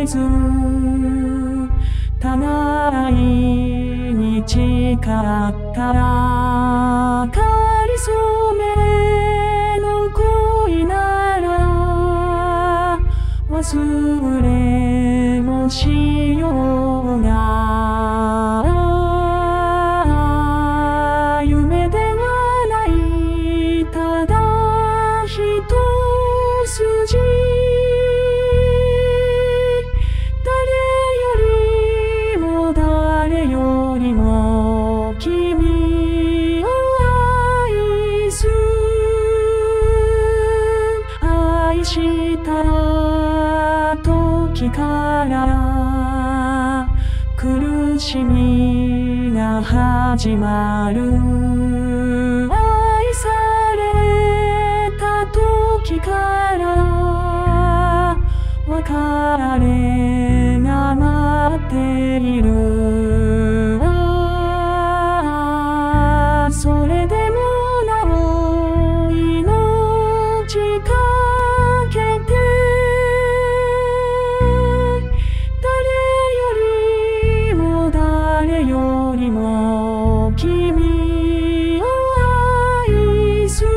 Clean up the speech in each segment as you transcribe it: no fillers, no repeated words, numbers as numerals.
ず互いに誓ったらかりそめの恋なら忘れもしようが夢ではないただ一筋誰よりも君を愛した時から苦しみが始まる愛された時から別れが待っているそれでもなお命かけて誰よりも君を愛す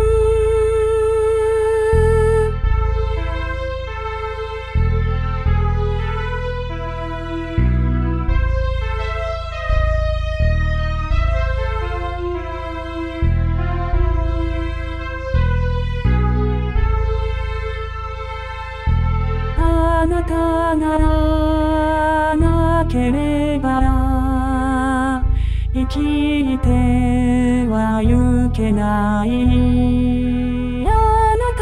あなたがなければ生きてはゆけないあなた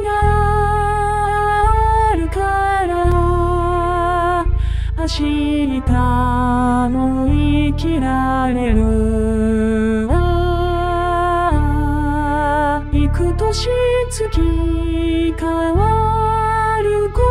があるから明日も生きられる幾年月変わる